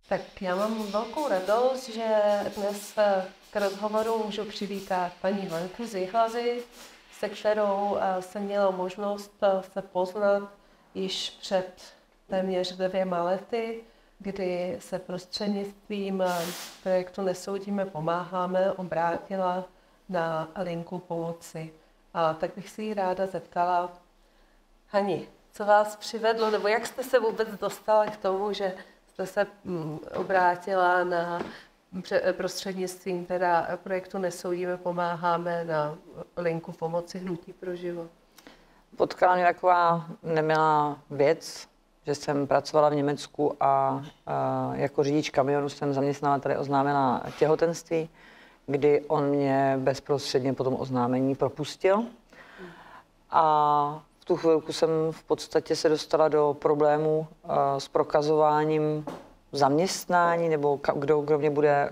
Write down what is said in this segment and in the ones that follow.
Tak já mám velkou radost, že dnes k rozhovoru můžu přivítat paní Lenku z Jihlazy, se kterou jsem měla možnost se poznat již před téměř 2 lety, kdy se prostřednictvím projektu Nesoudíme, pomáháme obrátila na linku pomoci. A tak bych si ji ráda zeptala, Hani, co vás přivedlo, nebo jak jste se vůbec dostala k tomu, že jste se obrátila na prostřednictvím projektu Nesoudíme, pomáháme na linku pomoci Hnutí pro život? Potkala mě taková nemilá věc, že jsem pracovala v Německu a jako řidič kamionu jsem zaměstnavateli oznámila těhotenství, kdy on mě bezprostředně po tom oznámení propustil. A v tu chvilku jsem v podstatě se dostala do problému s prokazováním zaměstnání, nebo kdo mě bude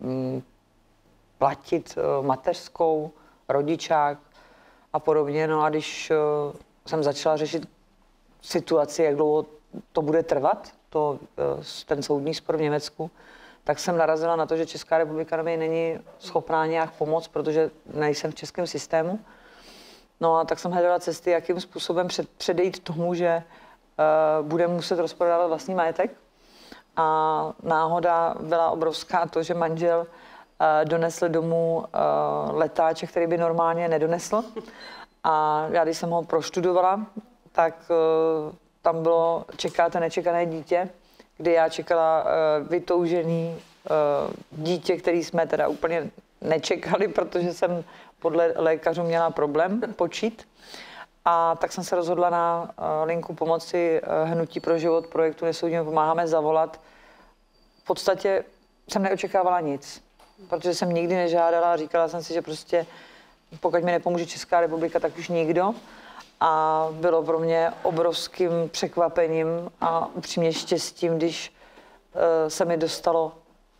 platit mateřskou, rodičák a podobně. No a když jsem začala řešit situaci, jak dlouho to bude trvat, ten soudní spor v Německu, tak jsem narazila na to, že Česká republika mi není schopná nějak pomoct, protože nejsem v českém systému. No a tak jsem hledala cesty, jakým způsobem předejít tomu, že budeme muset rozprodávat vlastní majetek. A náhoda byla obrovská to, že manžel donesl domů letáček, který by normálně nedonesl. A já, když jsem ho proštudovala, tak tam bylo čekáte nečekané dítě, kdy já čekala vytoužený dítě, který jsme teda úplně nečekali, protože jsem podle lékařů měla problém počít. A tak jsem se rozhodla na linku pomoci Hnutí pro život projektu Nesoudíme, pomáháme zavolat. V podstatě jsem neočekávala nic, protože jsem nikdy nežádala, říkala jsem si, že prostě pokud mi nepomůže Česká republika, tak už nikdo. A bylo pro mě obrovským překvapením a upřímně štěstím, když se mi dostalo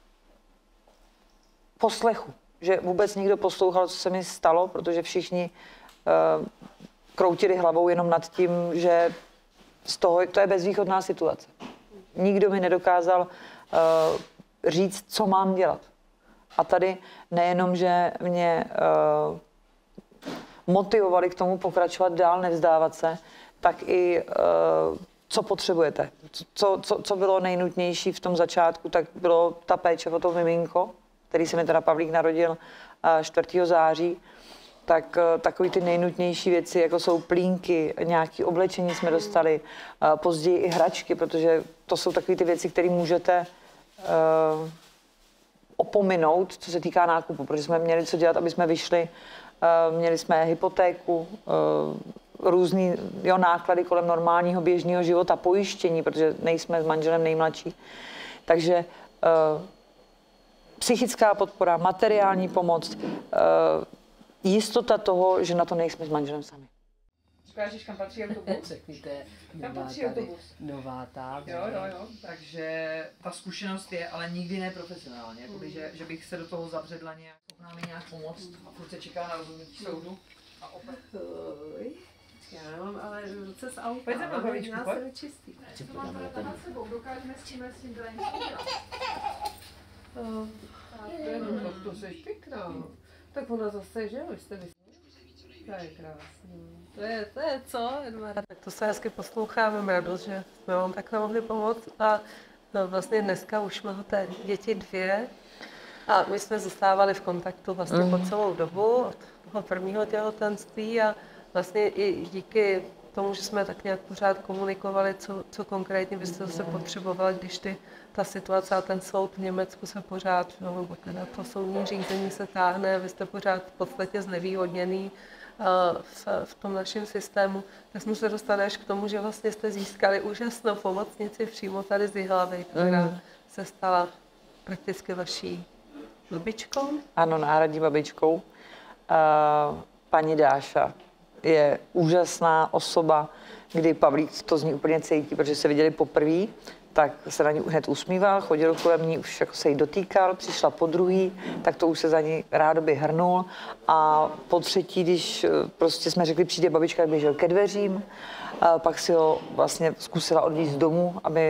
poslechu, že vůbec nikdo poslouchal, co se mi stalo, protože všichni kroutili hlavou jenom nad tím, že to je bezvýchodná situace. Nikdo mi nedokázal říct, co mám dělat. A tady nejenom, že mě motivovali k tomu pokračovat dál, nevzdávat se, tak i co potřebujete. Co bylo nejnutnější v tom začátku, tak bylo ta péče o to miminko, který se mi teda Pavlík narodil 4. září, tak takový ty nejnutnější věci, jako jsou plínky, nějaké oblečení jsme dostali, později i hračky, protože to jsou takové ty věci, které můžete opominout, co se týká nákupu, protože jsme měli co dělat, aby jsme vyšli. Měli jsme hypotéku, různý náklady kolem normálního běžného života, pojištění, protože nejsme s manželem nejmladší. Takže psychická podpora, materiální pomoc, jistota toho, že na to nejsme s manželem sami. Říkáš, kam patří autobus? Řekněte, Tam patří autobus. Nová ta. Jo. Takže ta zkušenost je, ale nikdy ne profesionálně. Jakoby, že bych se do toho zabředla nějak, schopná mi nějak pomoct a furt se čeká na rozhodnutí soudu. A opět. Já mám ale ruce z auta. Pojď za mnou, babičku, pojď. Nás čistý. Co mám tady nad sebou? Dokážeme s tímhle s tím dělat To jsi pěkná. Tak ona zase, že jo, jste to je krásný. To je co, Edvara? Tak to se hezky poslouchá, mám radost, že jsme vám takhle mohli pomoct. A no, vlastně dneska už máte děti 2. A my jsme zůstávali v kontaktu vlastně po celou dobu, od toho prvního těhotenství a vlastně i díky tomu, že jsme tak nějak pořád komunikovali, co konkrétně byste zase potřebovali, když ta situace a ten soud v Německu se pořád, nebo teda to soudní řízení se táhne, vy jste pořád v podstatě znevýhodněný v tom našem systému, tak jsme se dostali až k tomu, že vlastně jste získali úžasnou pomocnici přímo tady z Jihlavy, která se stala prakticky vaší babičkou. Ano, náhradní babičkou. Paní Dáša je úžasná osoba, kdy Pavlík to z ní úplně cítí, protože se viděli poprvé, tak se na ní hned usmíval, chodil kolem ní, už jako se jí dotýkal, přišla po druhý, tak to už se za ní rádoby hrnul a po třetí, když prostě jsme řekli, přijde babička, běžel ke dveřím, pak si ho vlastně zkusila odvízt z domu, aby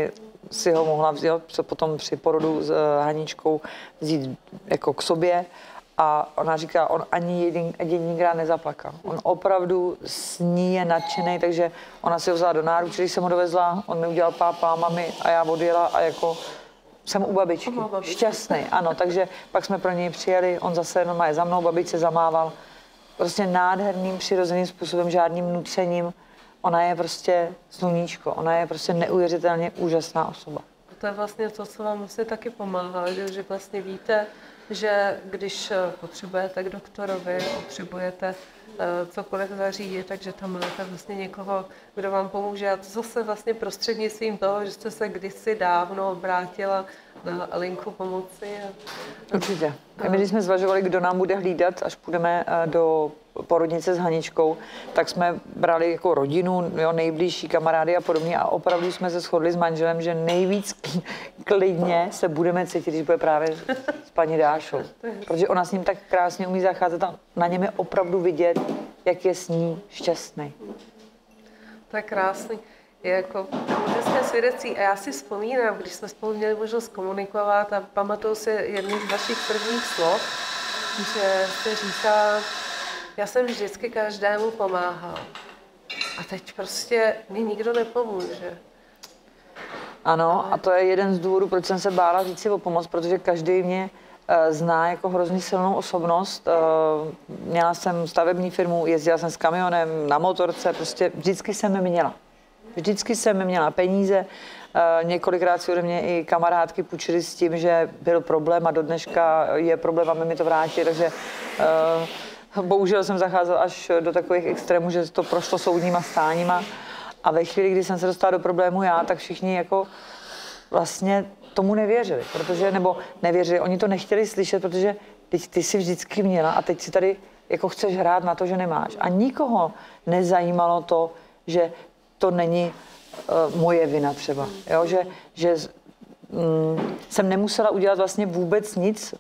si ho mohla vzít, potom při porodu s Haničkou vzít jako k sobě. A ona říká, on ani jedinkrát nezaplakal. On opravdu s ní je nadšený, takže ona si ho vzala do náručí, když jsem ho dovezla, on mi udělal pápa, mami a já odjela a jako jsem u babičky. Šťastný, ano, takže pak jsme pro něj přijeli, on zase normálně za mnou, babičce zamával. Prostě nádherným, přirozeným způsobem, žádným nucením. Ona je prostě sluníčko, ona je prostě neuvěřitelně úžasná osoba. To je vlastně to, co vám vlastně taky pomáhá, že vlastně víte, že když potřebujete k doktorovi, potřebujete cokoliv zařídit, takže tam máte vlastně někoho, kdo vám pomůže. A to zase vlastně prostřednictvím toho, že jste se kdysi dávno obrátila na linku pomoci. Určitě. A my, když jsme zvažovali, kdo nám bude hlídat, až půjdeme do porodnice s Haničkou, tak jsme brali jako rodinu, jo, nejbližší kamarády a podobně a opravdu jsme se shodli s manželem, že nejvíc klidně se budeme cítit, když bude právě s paní Dášou. Protože ona s ním tak krásně umí zacházet a na něm je opravdu vidět, jak je s ní šťastný. To je krásný. Je jako úžasné svědectví. A já si vzpomínám, když jsme spolu měli možnost komunikovat a pamatuju si jedny z vašich prvních slov, že jste říkala, já jsem vždycky každému pomáhal. A teď prostě mi nikdo nepomůže. Ano, a to je jeden z důvodů, proč jsem se bála říct si o pomoc, protože každý mě zná jako hrozně silnou osobnost. Měla jsem stavební firmu, jezdila jsem s kamionem, na motorce, prostě vždycky jsem měla. Vždycky jsem měla peníze, několikrát si ode mě i kamarádky půjčily s tím, že byl problém a do dneška je problém a mi to vrátí, takže bohužel jsem zacházel až do takových extrémů, že to prošlo soudníma stáníma a ve chvíli, kdy jsem se dostala do problému já, tak všichni jako vlastně tomu nevěřili, nebo nevěřili, oni to nechtěli slyšet, protože ty jsi vždycky měla a teď si tady jako chceš hrát na to, že nemáš. A nikoho nezajímalo to, že to není moje vina třeba, jo? Že jsem nemusela udělat vlastně vůbec nic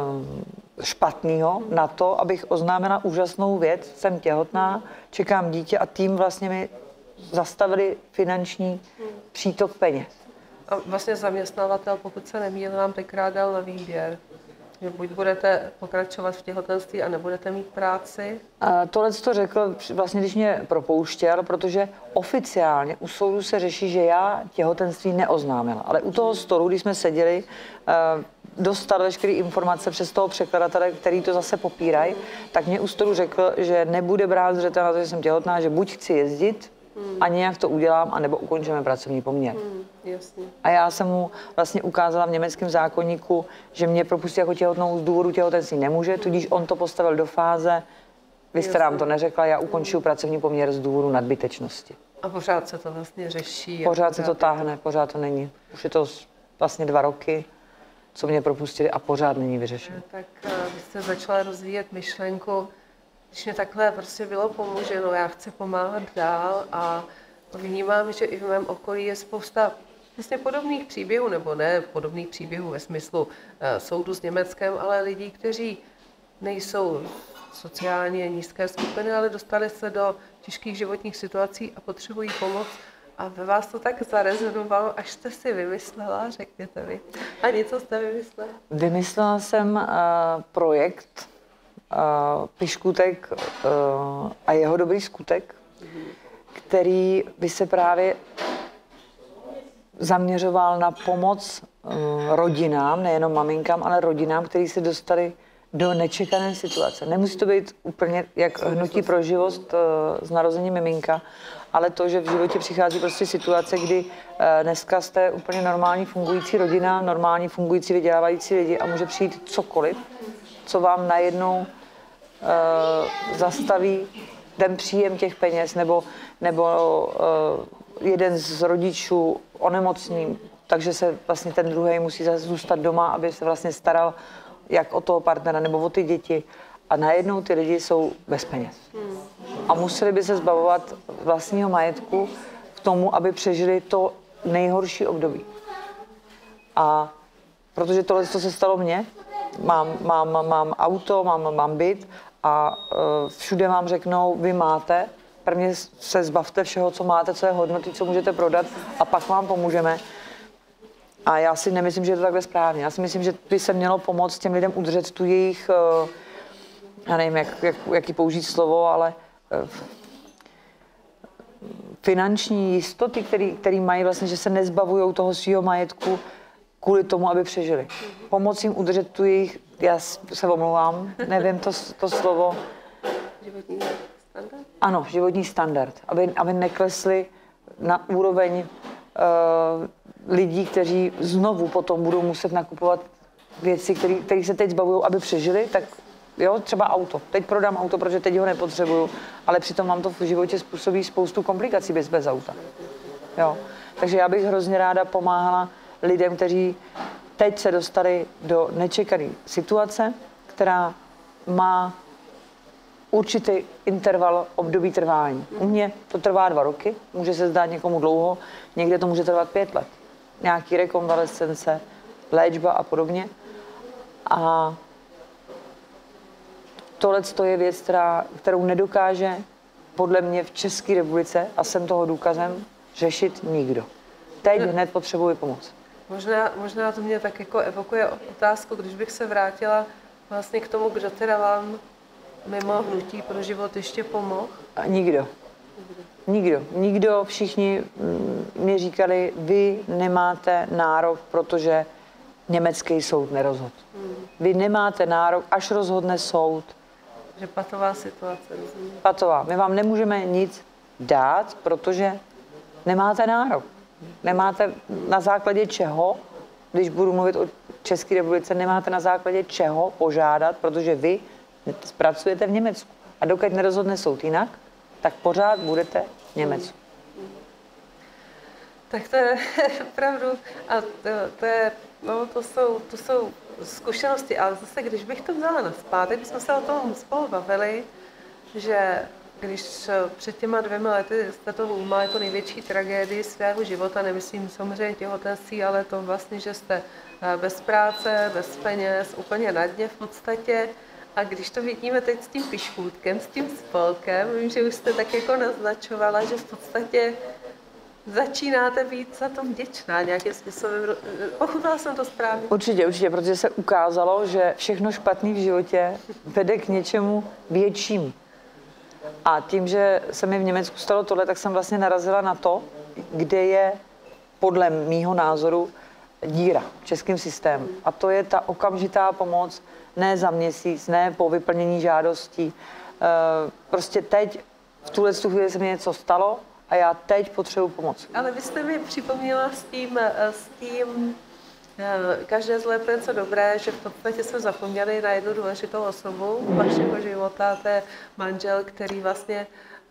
špatného na to, abych oznámila úžasnou věc, jsem těhotná, čekám dítě a tím vlastně mi zastavili finanční přítok peněz. A vlastně zaměstnavatel, pokud se nemýlím, vám tenkrát dal na výběr. Že buď budete pokračovat v těhotenství a nebudete mít práci? Tohle to řekl vlastně, když mě propouštěl, protože oficiálně u soudu se řeší, že já těhotenství neoznámila. Ale u toho stolu, když jsme seděli, dostal veškeré informace přes toho překladatele, který to zase popírají, tak mě u stolu řekl, že nebude brát zřetel na to, že jsem těhotná, že buď chci jezdit, a nějak to udělám, anebo ukončíme pracovní poměr. Jasně. A já jsem mu vlastně ukázala v německém zákoníku, že mě propustí jako těhotnou z důvodu těhotenství nemůže, tudíž on to postavil do fáze, vy jste nám to neřekla, já ukončuju pracovní poměr z důvodu nadbytečnosti. A pořád se to vlastně řeší? Pořád se to táhne, pořád to není. Už je to vlastně 2 roky, co mě propustili a pořád není vyřešeno. Tak vy jste začala rozvíjet myšlenku, když mě takhle prostě bylo pomoženo, já chci pomáhat dál a vnímám, že i v mém okolí je spousta vlastně podobných příběhů, nebo ne podobných příběhů ve smyslu soudu s Německem, ale lidí, kteří nejsou sociálně nízké skupiny, ale dostali se do těžkých životních situací a potřebují pomoc. A ve vás to tak zarezonovalo, až jste si vymyslela, řekněte mi. A něco jste vymyslela? Vymyslela jsem projekt Piškutek a jeho dobrý skutek, který by se právě zaměřoval na pomoc rodinám, nejenom maminkám, ale rodinám, kteří se dostali do nečekané situace. Nemusí to být úplně jak hnutí pro život z narození miminka, ale to, že v životě přichází prostě situace, kdy dneska jste úplně normální fungující rodina, normální fungující vydělávající lidi a může přijít cokoliv, co vám najednou zastaví ten příjem těch peněz, nebo jeden z rodičů onemocní, takže se vlastně ten druhý musí zůstat doma, aby se vlastně staral jak o toho partnera nebo o ty děti. A najednou ty lidi jsou bez peněz. A museli by se zbavovat vlastního majetku k tomu, aby přežili to nejhorší období. A protože tohle se stalo mně, mám auto, mám byt a všude vám řeknou, vy máte, prvně se zbavte všeho, co máte, co je hodnoty, co můžete prodat a pak vám pomůžeme. A já si nemyslím, že je to takhle správně. Já si myslím, že by se mělo pomoct těm lidem udržet tu jejich, já nevím, jaký použít slovo, ale finanční jistoty, který mají vlastně, že se nezbavují toho svého majetku kvůli tomu, aby přežili. Pomoct jim udržet tu jejich, já se omlouvám, nevím to slovo. Životní standard? Ano, životní standard. Aby neklesli na úroveň lidí, kteří znovu potom budou muset nakupovat věci, které se teď zbavují, aby přežili, tak jo, třeba auto. Teď prodám auto, protože teď ho nepotřebuju, ale přitom vám to v životě způsobí spoustu komplikací bez auta. Jo. Takže já bych hrozně ráda pomáhala lidem, kteří teď se dostali do nečekané situace, která má určitý interval období trvání. U mě to trvá 2 roky, může se zdát někomu dlouho, někde to může trvat 5 let. Nějaký rekonvalescence, léčba a podobně. A tohle je věc, kterou nedokáže podle mě v České republice, a jsem toho důkazem, řešit nikdo. Teď hned potřebuji pomoc. Možná to mě tak jako evokuje otázku, když bych se vrátila vlastně k tomu, kdo teda vám mimo Hnutí pro život ještě pomohl? Nikdo. Všichni mi říkali, vy nemáte nárok, protože německý soud nerozhodl. Vy nemáte nárok, až rozhodne soud. Že patová situace, rozumím. Patová. My vám nemůžeme nic dát, protože nemáte nárok. Nemáte na základě čeho, když budu mluvit o České republice, nemáte na základě čeho požádat, protože vy pracujete v Německu. A dokud nerozhodne soud jinak, tak pořád budete v Německu. Tak to je opravdu, a to jsou zkušenosti, ale zase, když bych to vzala nazpátek, bychom se o tom spolu bavili, že když před těma 2 lety jste to vnímali jako největší tragédii svého života, nemyslím samozřejmě těhotenství, ale to vlastně, že jste bez práce, bez peněz, úplně na dně v podstatě. A když to vidíme teď s tím piškůtkem, s tím spolkem, vím, že už jste tak jako naznačovala, že v podstatě začínáte být za to vděčná nějakým způsobem. Pochopila jsem to správně? Určitě, protože se ukázalo, že všechno špatné v životě vede k něčemu většímu. A tím, že se mi v Německu stalo tohle, tak jsem vlastně narazila na to, kde je podle mýho názoru díra v českém systému. A to je ta okamžitá pomoc, ne za měsíc, ne po vyplnění žádostí. Prostě teď, v tuhle chvíli se mi něco stalo a já teď potřebuji pomoc. Ale vy jste mi připomněla s tím každé zlé je něco dobré, že v podstatě jsme zapomněli na jednu důležitou osobu vašeho života, to je manžel, který vlastně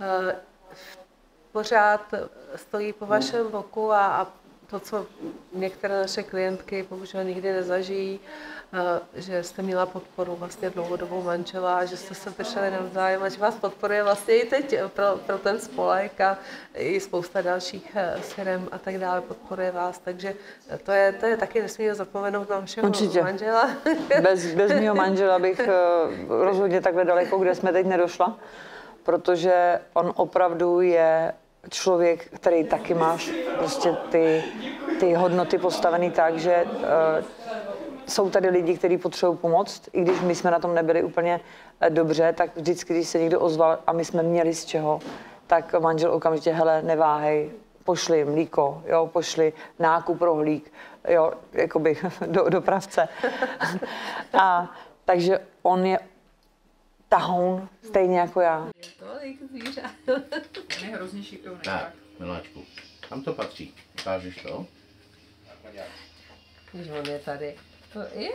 pořád stojí po vašem boku a to, co některé naše klientky bohužel nikdy nezažijí, že jste měla podporu vlastně dlouhodobou manžela, že jste se drželi navzájem a že vás podporuje vlastně i teď pro ten spolek a i spousta dalších firem a tak dále podporuje vás, takže to je taky nesmíme zapomenout na vašeho manžela. Bez mého manžela bych rozhodně takhle daleko, kde jsme teď nedošla, protože on opravdu je člověk, který taky má prostě ty hodnoty postavený tak, že jsou tady lidi, kteří potřebují pomoct, i když my jsme na tom nebyli úplně dobře, tak vždycky, když se někdo ozval a my jsme měli z čeho, tak manžel okamžitě, hele, neváhej, pošli mlíko, jo, pošli nákup, rohlík, jo, jakoby do dopravce. A takže on je tahoun, stejně jako já. Tolik zvířat. On je hrozně šikovný. Tak, miláčku, tam to patří. Ukážeš to? Když on je tady. To je.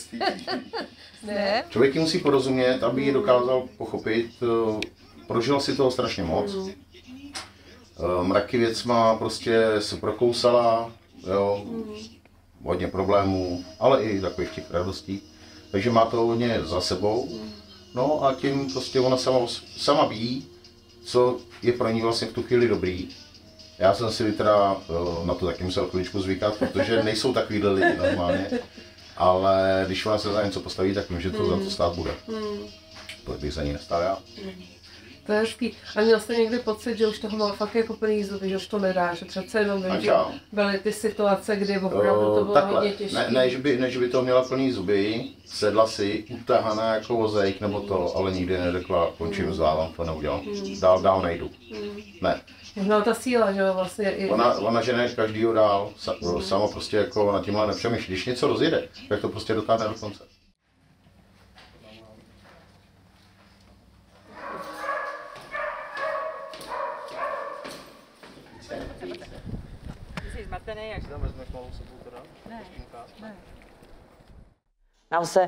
Ne? Člověk musí porozumět, aby ji dokázal pochopit. Prožil si toho strašně moc. Mraky věcma prostě se prokousala, jo, hodně problémů, ale i takových těch radostí. Takže má to hodně za sebou. No a tím prostě ona sama ví, co je pro ní vlastně v tu chvíli dobrý. Já jsem si teda na to taky musel chviličku zvykat, protože nejsou takovýhle lidi normálně. Ale když ona se za něco postaví, tak vím, že to za to stát bude. Proč bych za ní nestál já. To je hezký. A měl jste někdy pocit, že už toho mal fakt jako plný zuby, že už to nedá, že přece jenom byly ty situace, kdy opravdu to bylo hodně těžké. Ne, že by to měla plný zuby, sedla si utahaná jako vozejk nebo to, ale nikdy neřekla, končím, vzdávám, to neudělám. Dál nejdu. Ne. Byla ta síla, že jo, vlastně. Ona žene každýho dál, sama prostě jako na tímhle nepřemýšlí. Když něco rozjede, tak to prostě dotáhne do konce. Nám se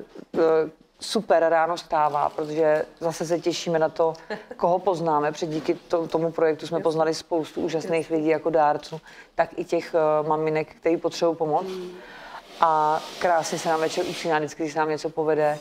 super ráno stává, protože zase se těšíme na to, koho poznáme, protože díky tomu projektu jsme poznali spoustu úžasných lidí jako dárců, tak i těch maminek, kteří potřebují pomoc. A krásně se nám večer usíná, vždycky, když se nám něco povede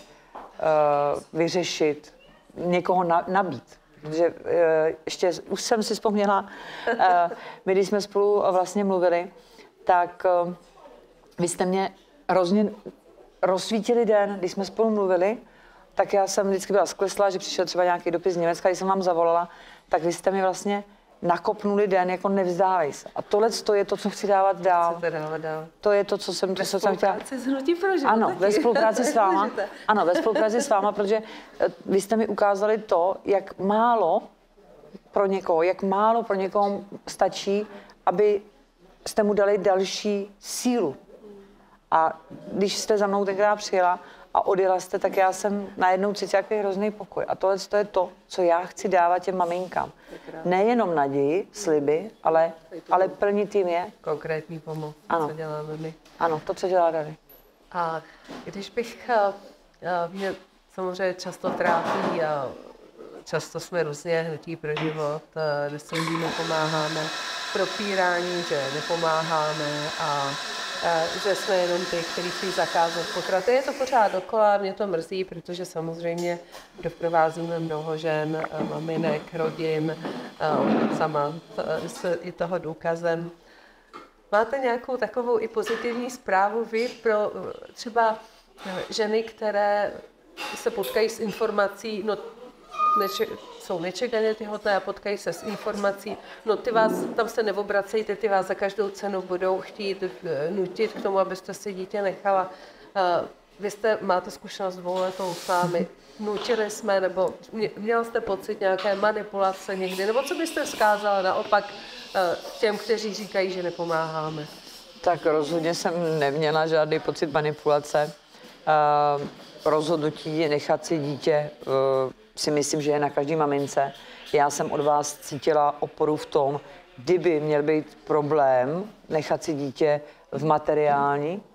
vyřešit, někoho nabít. Protože ještě už jsem si vzpomněla, my když jsme spolu vlastně mluvili, tak vy jste mě hrozně rozsvítili den, když jsme spolu mluvili, tak já jsem vždycky byla skleslá, že přišel třeba nějaký dopis z Německa, když jsem vám zavolala, tak vy jste mi vlastně nakopnuli den, jako nevzdávej se. A tohle je to, co chci dávat dál. To je to, co jsem chtěla. S Hnutím pro život. Ano, ve spolupráci s váma. Ano, ve spolupráci s váma, protože vy jste mi ukázali to, jak málo pro někoho stačí, aby jste mu dali další sílu. A když jste za mnou tenkrát přijela a odjela jste, tak já jsem najednou cítila takový hrozný pokoj. A tohle je to, co já chci dávat těm maminkám. Nejenom naději, sliby, ale plnit jim je. Konkrétní pomoc, co děláme my. Ano, to, co dělá Dany. A když bych, mě samozřejmě často trápí, často jsme různě Hnutí pro život, nesoudíme, pomáháme, propírání, že nepomáháme a že jsme jenom ty, kteří chtějí zakázat potraty. Je to pořád dokola, mě to mrzí, protože samozřejmě doprovázíme mnoho žen, maminek, rodin, sama je toho důkazem. Máte nějakou takovou i pozitivní zprávu vy pro třeba ženy, které se potkají s informací, jsou nečekaně těhotné a potkají se s informací, tam se neobracejte, ty vás za každou cenu budou chtít nutit k tomu, abyste si dítě nechala. Vy máte zkušenost 2letou s námi, nutili jsme, nebo měla jste pocit nějaké manipulace někdy, nebo co byste vzkázala naopak těm, kteří říkají, že nepomáháme? Tak rozhodně jsem neměla žádný pocit manipulace. Rozhodnutí nechat si dítě si myslím, že je na každý mamince. Já jsem od vás cítila oporu v tom, kdyby měl být problém nechat si dítě v materiální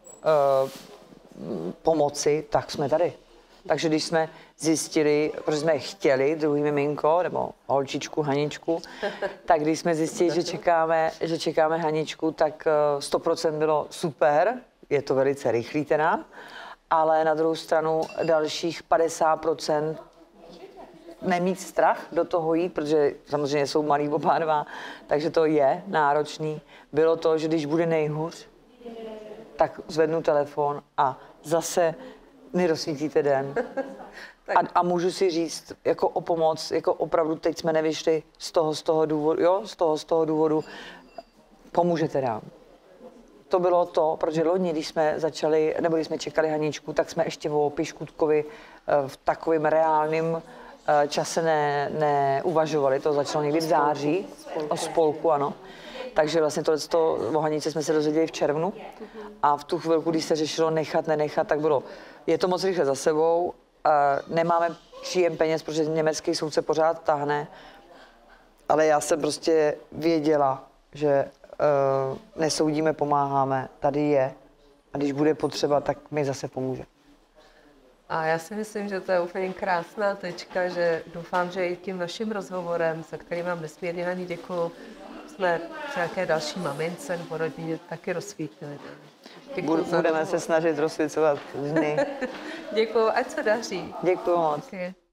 pomoci, tak jsme tady. Takže když jsme zjistili, protože jsme chtěli druhý miminko, nebo holčičku, Haničku, tak když jsme zjistili, že čekáme Haničku, tak 100% bylo super, je to velice rychlý teda, ale na druhou stranu dalších 50% nemít strach do toho jít, protože samozřejmě jsou malí oba dva, takže to je náročný. Bylo to, že když bude nejhůř, tak zvednu telefon a zase mi rozsvítíte den. A můžu si říct jako o pomoc, jako opravdu teď jsme nevyšli z toho důvodu, důvodu, pomůžete nám. To bylo to, protože loni, když jsme začali, nebo když jsme čekali Haničku, tak jsme ještě o Piškutkovi v takovém reálném čase neuvažovali, to začalo někdy v září, o spolku, ano. Takže vlastně o Haničce jsme se dozvěděli v červnu a v tu chvilku, když se řešilo nechat, nenechat, tak bylo, je to moc rychle za sebou, nemáme příjem peněz, protože německý soud se pořád táhne, ale já jsem prostě věděla, že nesoudíme, pomáháme, tady je a když bude potřeba, tak mi zase pomůže. A já si myslím, že to je úplně krásná tečka, že doufám, že i tím naším rozhovorem, za který vám nesmírně Hani děkuju, jsme nějaké další mamince nebo rodině taky rozsvítili. Budeme se snažit rozsvícovat dny. Děkuju, ať se daří. Děkuju moc. Okay.